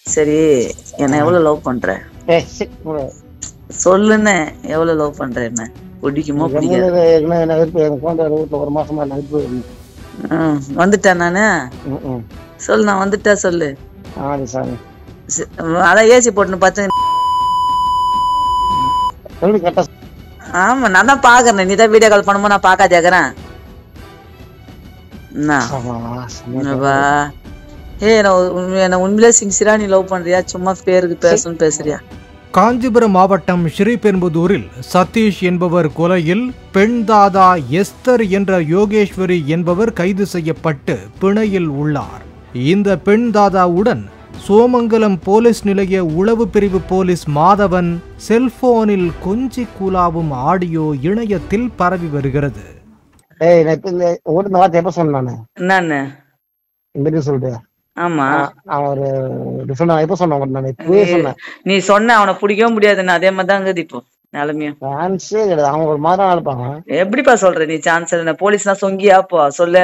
சரி, என்ன எவ்வளவு லவ் பண்ற? சொல்லுன்னு. எவ்வளவு லவ் பண்ற? என்ன பிடிக்குமோ பிடிக்காது? ஒரு மாசமா வந்துட்டேன் நானு. சொல்லு, நான் வந்துட்டா சொல்லு. அதான் ஏசி போட்டுன்னு பார்த்து. ஆமா, நான் தான் பாக்குறேன். நீ தான் வீடியோ கால் பண்ணும்போது நான் பாக்காதேக்கிறேன். என்ன உண்மையிலே சின்சியரா நீ லவ் பண்றியா? சும்மா பேருக்கு பேசணும் பேசுறியா? காஞ்சிபுரம் மாவட்டம் ஸ்ரீபெரும்புதூரில் சதீஷ் என்பவர் கொலையில் பெண் தாதா எஸ்தர் என்ற யோகேஸ்வரி என்பவர் கைது செய்யப்பட்டு பிணையில் உள்ளார். இந்த பெண் தாதாவுடன் சோமங்கலம் போலீஸ் நிலைய உளவு பிரிவு போலீஸ் மாதவன் செல்போனில் கொஞ்சி குலாவும் ஆடியோ இணையத்தில் பரவி வருகிறது. நீ சொன்ன அவனை பிடிக்கவும் முடியாதுன்னு அதே மாதிரிதான் இப்போ நிலைமையும். எப்படிப்பா சொல்ற நீ? சான்ஸ் போலீஸ்னா சொங்கியா? போ சொல்லு.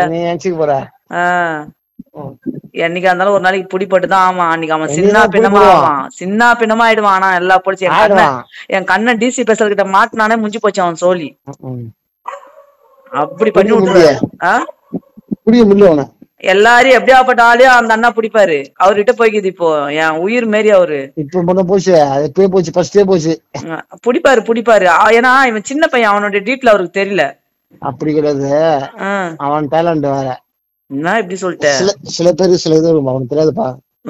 என்னைக்கா இருந்தாலும் ஒரு நாளைக்கு பிடிப்பட்டுதான். ஆமா, அன்னைக்கு அவன் சின்ன பின்னமா ஆயிடுவான். ஆனா எல்லா போலீஸும் என் கண்ணன் டிசி பேசல் கிட்ட மாட்டினானே முடிஞ்சு போச்சு அவன் சோழி. அப்படி பண்ணி விட்டுருவாரு. எல்லாரையும் எப்படியாப்பட்ட ஆளையும் அந்த அண்ணா பிடிப்பாரு. அவர்கிட்ட போய்க்குது இப்போ என் உயிர் மாரி. அவரு பிடிப்பாரு. ஏன்னா இவன் சின்ன பையன், அவனோட டீட்ல அவருக்கு தெரியல. அப்படி கிடையாது, அவன் டேலண்ட் வேற. என்ன இப்படி சொல்லிட்ட? சில பேருக்கு சில இது அவனுக்கு தெரியாதுப்பா.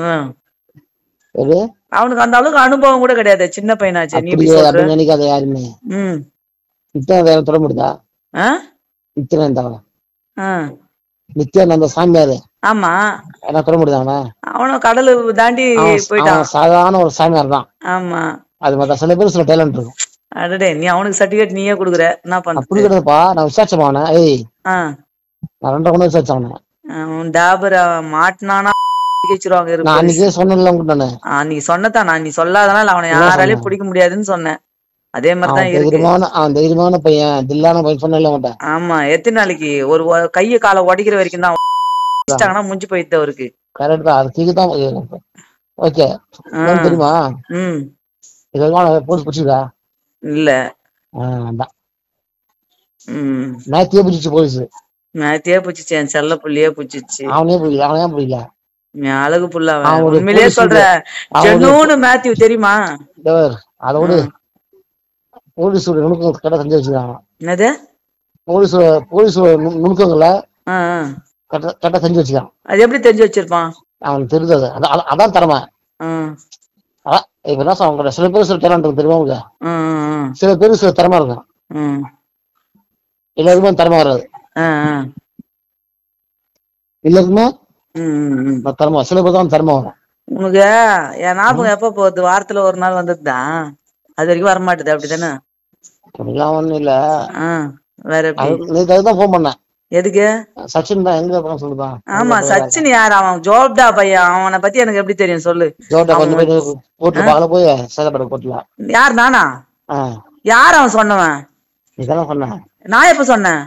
அவனுக்கு அந்த அளவுக்கு அனுபவம் கூட கிடையாது. சின்ன பையனாச்சு. நீ நினைக்காத யாருமே. இத்தனை தொட முடியுதா? நித்யானந்த சாமியாரு. ஆமா, என்ன தொட முடியுதா? அவனும் கடலு தாண்டி போயிட்டான். சாதாரண ஒரு சாமியார் தான். ஆமா, அது மாதிரி சில பேர் சில டேலண்ட் இருக்கும். அடடே, நீ அவனுக்கு சர்டிபிகேட் நீயே குடுக்குற. என்ன பண்ண? அப்படி கிடையாதுப்பா, நான் விசாரிச்சேன் அவனை. நான் 2 கூட விசாரிச்சேன் அவனை. டாபர் மாட்டினானா நான் அன்னைக்கே சொன்னேன்ல. நீ சொன்னதான், நீ சொல்லாதனால அவனை யாராலையும் பிடிக்க முடியாதுன்னு சொன்னேன். அதே மாதிரிதான் தைரியமான பையன், தில்லான பையன் சொன்ன. ஆமா, எத்தனை நாளைக்கு ஒரு கைய காலை உடைக்கிற வரைக்கும் தான் முடிஞ்சு போயிட்டு அவருக்கு. கரெக்ட் தான், அது தான். ஓகே, தெரியுமா? போலீஸ் பிடிச்சதா? இல்ல, நேத்தியே பிடிச்சு போலீஸ். நேத்தியே பிடிச்சிச்சு. என் செல்ல புள்ளியே பிடிச்சிச்சு. அவனே பிடிக்கல. அழகு புள்ள. உண்மையிலேயே சொல்ற, ஜெனூன் மேத்யூ தெரியுமா? அதோட போலீஸ் நுணுக்கங்கள் கரெக்டா செஞ்சு வச்சிருக்காங்க. என்னது? போலீஸ் நுணுக்கங்களை கரெக்டா செஞ்சு வச்சுக்கான். அது எப்படி தெரிஞ்சு வச்சிருப்பான்? அவனுக்கு தெரிஞ்சது அதான் திறமை. இப்ப என்ன சொல்ல, சில பேர் சில டேலண்ட் இருக்கும் தெரியுமா உங்களுக்கு? சில பேருக்கு சில திறமை இருக்கும். எல்லாருக்குமே திறமை வராது. எல்லாருக்குமே திறமை, சில பேர் தான் திறமை வரும். உனக்கு என் ஞாபகம் எப்ப போகுது? வாரத்துல ஒரு நாள் வந்ததுதான், அது வரைக்கும் வரமாட்டுது. அப்படித்தானே? ஒண்ணும் இல்ல. வேற அதுதான் போன் பண்ணேன். எதுக்கு? சச்சின் தான். எங்க சொல்லுதான்? ஆமா, சச்சின் யார்? அவன் ஜோப்டா பையன். அவனை பத்தி எனக்கு எப்படி தெரியும் சொல்லு. யார்? நானா? யார் அவன் சொன்னவன்? நான் எப்ப சொன்னேன்?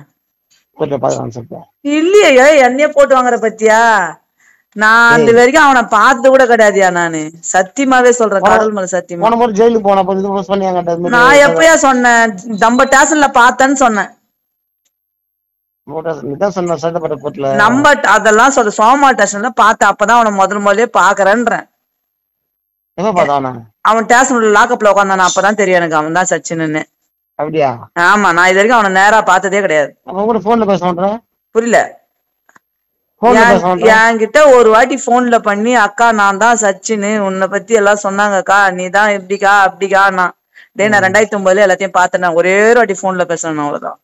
இல்லையே, என்னைய போட்டு வாங்குற பத்தியா? நான் அந்த வரைக்கும் அவனை பார்த்தது கூட கிடையாதுயா. நானு சத்தியமாவே சொல்றேன், கடல் மேல சத்தியமா. நான் எப்பயா சொன்னேன்? நம்ம ஸ்டேஷன்ல பார்த்தேன்னு சொன்னேன். நம்ம அதெல்லாம் சொல்ற, சோமா ஸ்டேஷன்ல பார்த்த. அப்பதான் அவனை முதல்ல பாக்குறேன்றேன். அவன் ஸ்டேஷன்ல லாக்கப்ல உட்காந்தான. அப்பதான் தெரியும் எனக்கு அவன் தான் சச்சின்னு. அப்படியா? ஆமா, நான் இது வரைக்கும் அவனை நேரா பார்த்ததே கிடையாது. புரியல? என்கிட்ட ஒரு வாட்டி போன்ல பண்ணி, அக்கா நான் தான் சச்சின்னு, உன்னை பத்தி எல்லாம் சொன்னாங்கக்கா, நீ தான் எப்படிக்கா அப்படிக்கா. நான் 2009 எல்லாத்தையும் பார்த்தேன். ஒரே ஒரு வாட்டி போன்ல பேசணும், அவ்வளவுதான்.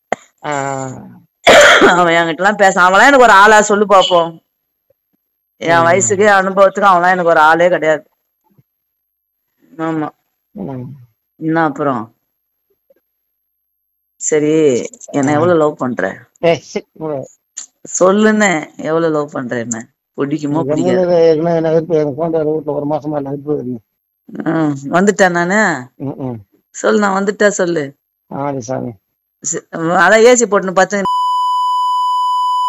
அவன் என்கிட்ட எல்லாம் பேச, அவன்லாம் எனக்கு ஒரு ஆளா சொல்லு பாப்போம். என் வயசுக்கு அனுபவத்துக்கு அவன்லாம் எனக்கு ஒரு ஆளே கிடையாது. ஆமா. என்ன அப்புறம்? சரி, என்ன எவ்வளவு லவ் பண்ற? சொல்லுன்னு. எவ்வளவு லவ் பண்ற? என்ன பிடிக்குமோ பிடிக்காது? ஒரு மாசமா வந்துட்டேன் நானு. சொல்லு, நான் வந்துட்டா சொல்லு. அதான் ஏசி போட்டுன்னு பார்த்து.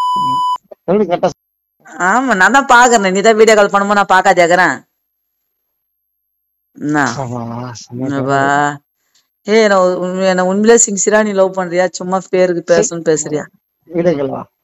ஆமா, நான் தான் பாக்குறேன். நீ தான் வீடியோ கால் பண்ணும்போது நான் பாக்காதேக்கிறேன். ஏய் என்ன உண்மையிலே சின்சியரா நீ லவ் பண்றியா சும்மா பேருக்கு பேசணும்னு பேசுறியா?